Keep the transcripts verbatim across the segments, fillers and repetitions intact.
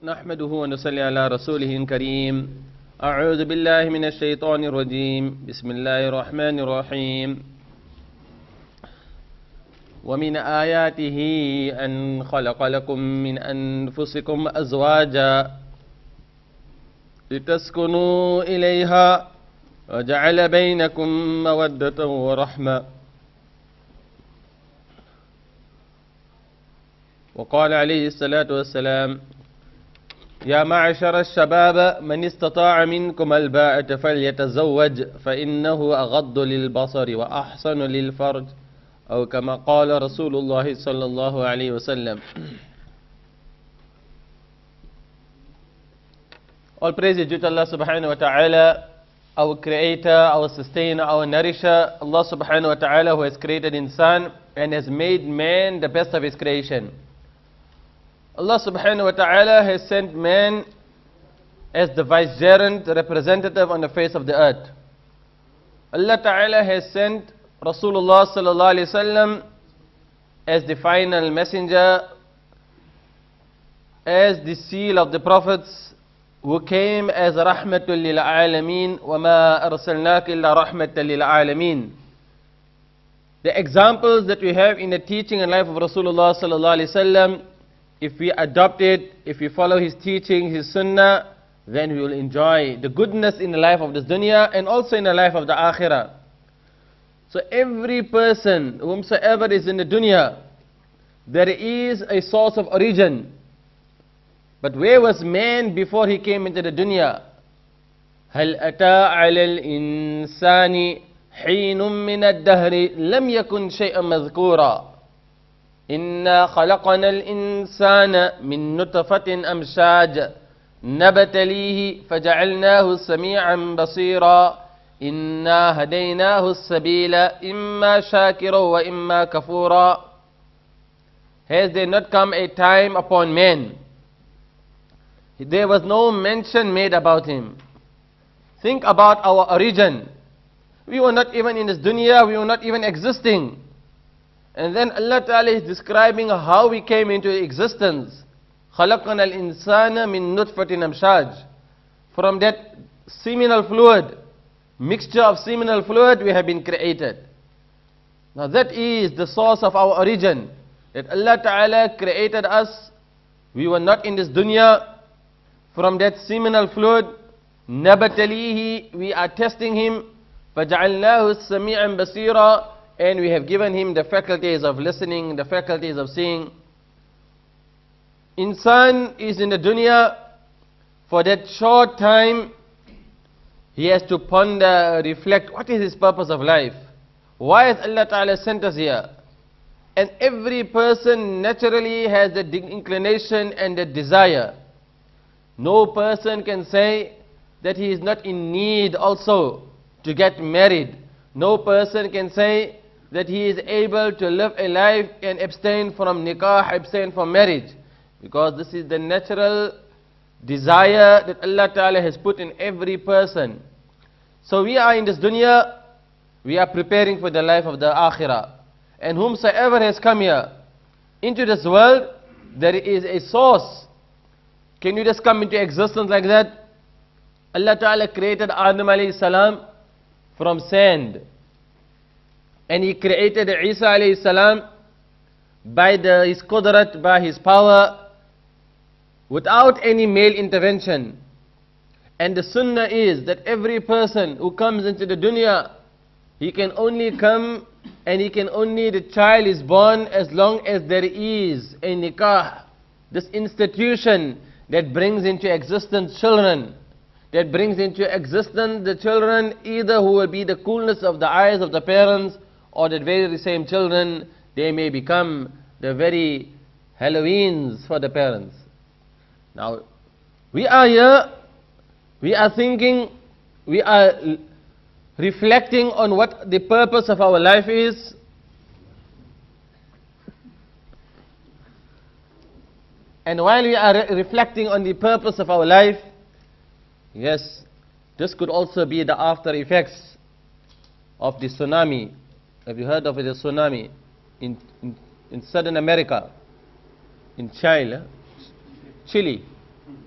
نحمده ونصلي على رسوله الكريم. أعوذ بالله من الشيطان الرجيم. بسم الله الرحمن الرحيم. ومن آياته أن خلق لكم من أنفسكم أزواجا لتسكنوا إليها وجعل بينكم مودة ورحمة. وقال عليه الصلاة والسلام: يا معشر الشباب من استطاع منكم الباءة فليتزوج فإنه أغض للبصر وأحسن للفرج، أو كما قال رسول الله صلى الله عليه وسلم. All praise is due to Allah subhanahu wa ta'ala, our creator, our sustainer, our nourisher. Allah subhanahu wa ta'ala, who has created insan and has made man the best of his creation. Allah subhanahu wa ta'ala has sent man as the vicegerent representative on the face of the earth. Allah ta'ala has sent Rasulullah sallallahu alayhi wasallam as the final messenger, as the seal of the prophets, who came as rahmatul lil alameen, wa ma arsalnaka illa rahmatan lil alameen. The examples that we have in the teaching and life of Rasulullah sallallahu alayhi wasallam, if we adopt it, if we follow his teaching, his sunnah, then we will enjoy the goodness in the life of this dunya and also in the life of the akhirah. So every person, whomsoever is in the dunya, there is a source of origin. But where was man before he came into the dunya? هل أتى على الإنسان حين من الدهر لم يكن شيئا مذكورا إنا خلقنا الإنسان من نطفة أمشاج نبتليه فجعلناه سميعا بصيرا إنا هديناه السبيل إما شاكرا وإما كفورا. Has there not come a time upon man? There was no mention made about him. Think about our origin. We were not even in this dunya, we were not even existing. And then Allah Ta'ala is describing how we came into existence. خَلَقَنَا الْإِنسَانَ مِن نُطْفَةٍ أَمْشَاجٍ. From that seminal fluid, mixture of seminal fluid, we have been created. Now that is the source of our origin. That Allah Ta'ala created us. We were not in this dunya. From that seminal fluid, نَبَتَلِيهِ, we are testing him. فَجَعَلْنَاهُ سَمِيعًا بَصِيرًا, and we have given him the faculties of listening, the faculties of seeing. Insan is in the dunya. For that short time, he has to ponder, reflect, what is his purpose of life? Why has Allah Ta'ala sent us here? And every person naturally has the inclination and the desire. No person can say that he is not in need also to get married. No person can say that he is able to live a life and abstain from nikah, abstain from marriage. Because this is the natural desire that Allah Ta'ala has put in every person. So we are in this dunya, we are preparing for the life of the akhirah. And whomsoever has come here into this world, there is a source. Can you just come into existence like that? Allah Ta'ala created Adam alayhi salam from sand. And he created Isa alayhi salam by the, his qudrat, by his power, without any male intervention. And the sunnah is that every person who comes into the dunya, he can only come and he can only, the child is born as long as there is a nikah, this institution that brings into existence children, that brings into existence the children, either who will be the coolness of the eyes of the parents, or that very same children, they may become the very Halloweens for the parents. Now, we are here, we are thinking, we are reflecting on what the purpose of our life is. And while we are re reflecting on the purpose of our life, yes, this could also be the after effects of the tsunami. Have you heard of the tsunami in, in, in Southern America, in Chile, Chile?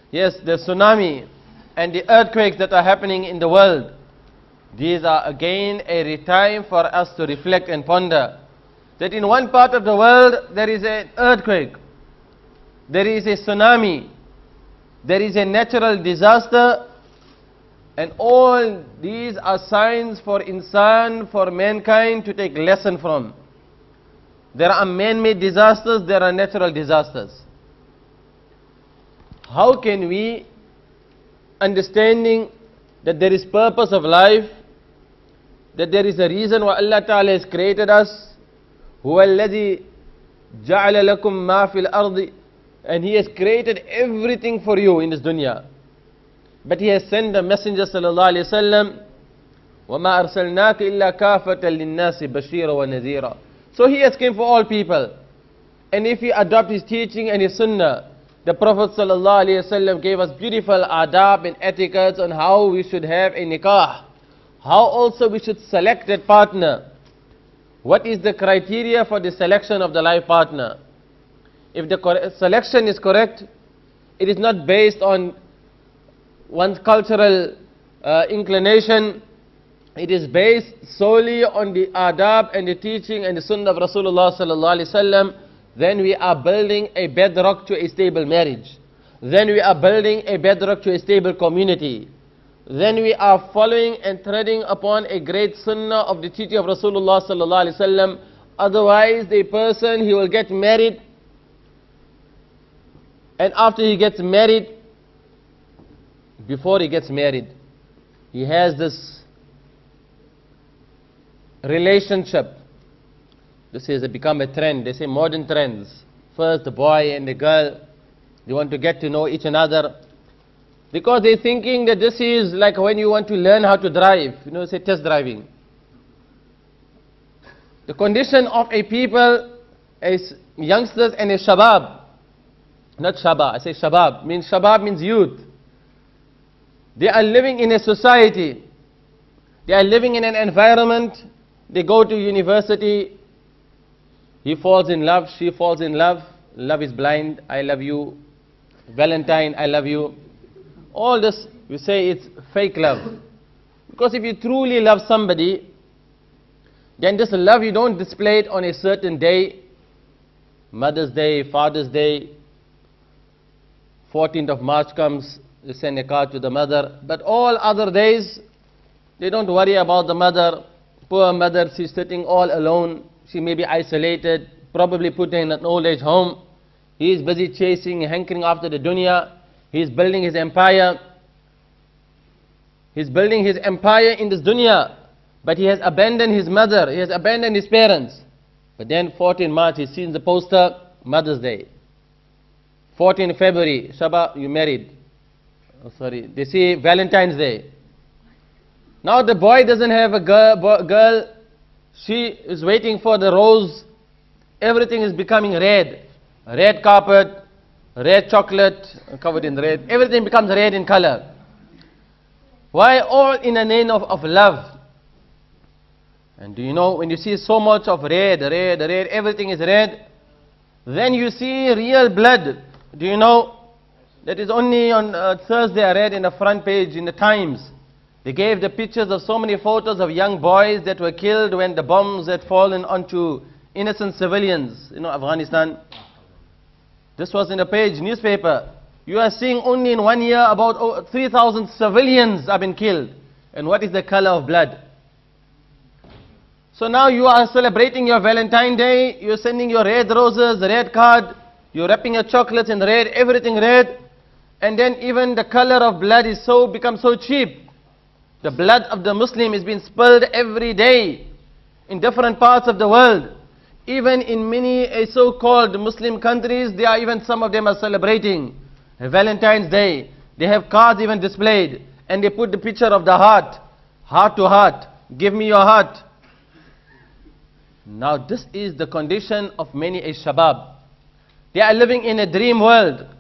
Yes, the tsunami and the earthquakes that are happening in the world, these are again a time for us to reflect and ponder that in one part of the world there is an earthquake, there is a tsunami, there is a natural disaster, and all these are signs for insan, for mankind to take lesson from. There are man-made disasters, there are natural disasters. How can we, understanding that there is purpose of life, that there is a reason why Allah Ta'ala has created us, هُوَ الَّذِي جَعَلَ لَكُمْ مَا فِي الْأَرْضِ, and He has created everything for you in this dunya. But He has sent the Messenger sallallahu alayhi wa sallam, وَمَا أَرْسَلْنَاكَ إِلَّا كَافَةً لِلنَّاسِ بَشِيرًا وَنَذِيرًا. So He has come for all people. And if we adopt His teaching and His sunnah, the Prophet sallallahu alayhi wa sallam gave us beautiful adab and etiquettes on how we should have a nikah, how also we should select that partner. What is the criteria for the selection of the life partner? If the selection is correct, it is not based on one's cultural uh, inclination. It is based solely on the adab and the teaching and the sunnah of Rasulullah sallallahu alaihi wasallam. Then we are building a bedrock to a stable marriage. Then we are building a bedrock to a stable community. Then we are following and treading upon a great sunnah of the teaching of Rasulullah sallallahu alaihi wasallam. Otherwise, the person, he will get married, and after he gets married, before he gets married, he has this relationship. This has become a trend. They say modern trends. First, the boy and the girl, they want to get to know each another, because they're thinking that this is like when you want to learn how to drive, you know, say test driving. The condition of a people is youngsters and a shabab, not shaba, I say shabab, means shabab means youth. They are living in a society, they are living in an environment, they go to university, he falls in love, she falls in love, love is blind, I love you, Valentine, I love you. All this, we say it's fake love. Because if you truly love somebody, then this love you don't display it on a certain day, Mother's Day, Father's Day, fourteenth of March comes, you send a card to the mother, but all other days, they don't worry about the mother. Poor mother, she's sitting all alone, she may be isolated, probably put in an old age home. He is busy chasing, hankering after the dunya. He is building his empire. He is building his empire in this dunya. But he has abandoned his mother. He has abandoned his parents. But then fourteenth March, he sees the poster, Mother's Day. fourteenth February, Shaba, you married. Oh, sorry, they see Valentine's Day. Now the boy doesn't have a girl, boy, girl. She is waiting for the rose. Everything is becoming red. Red carpet, red chocolate, covered in red. Everything becomes red in color. Why? All in the name of, of love. And do you know, when you see so much of red, red, red, everything is red, then you see real blood. Do you know, that is only on uh, Thursday I read in the front page in the Times. They gave the pictures of so many photos of young boys that were killed when the bombs had fallen onto innocent civilians, you know, Afghanistan. This was in a page newspaper. You are seeing only in one year about oh, three thousand civilians have been killed. And what is the color of blood? So now you are celebrating your Valentine Day, you are sending your red roses, red card, you are wrapping your chocolates in red, everything red. And then even the color of blood is so become so cheap. The blood of the Muslim is being spilled every day in different parts of the world. Even in many uh, so-called Muslim countries, they are even some of them are celebrating Valentine's Day. They have cards even displayed, and they put the picture of the heart, heart to heart. Give me your heart. Now this is the condition of many a shabab. They are living in a dream world.